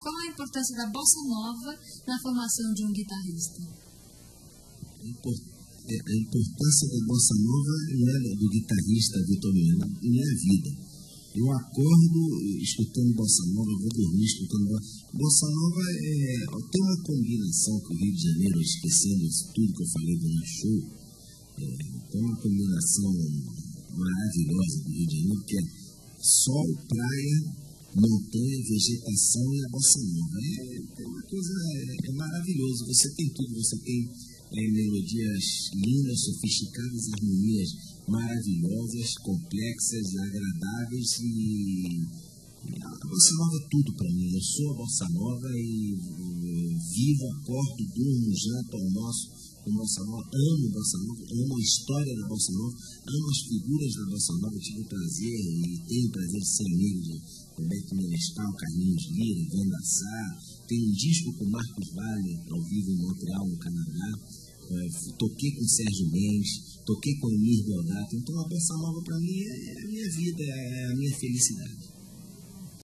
Qual a importância da bossa nova na formação de um guitarrista? A importância da bossa nova não é do guitarrista vitoriano, não é a vida. Eu acordo escutando bossa nova, vou dormir escutando bossa nova. Tem uma combinação com o Rio de Janeiro, esquecendo tudo que eu falei do show. Tem uma combinação maravilhosa do Rio de Janeiro, que é sol, praia, montanha, vegetação e a bossa nova. É uma coisa maravilhosa. Você tem tudo, você tem melodias lindas, sofisticadas, harmonias maravilhosas, complexas, agradáveis e a bossa nova é tudo para mim. Eu sou a bossa nova e vivo, acordo, durmo, janto, almoço com bossa nova, amo bossa nova, amo a história da bossa nova, amo as figuras da bossa nova. Eu tive o prazer e tenho o prazer de ser amigo de Roberto Menescal, Carlinhos Lira, Vanda Sá. Tem um disco com Marcos Valle ao vivo em Montreal, no Canadá. Toquei com Sérgio Mendes, toquei com Emir Deodato. Então a bossa nova para mim é a minha vida, é a minha felicidade.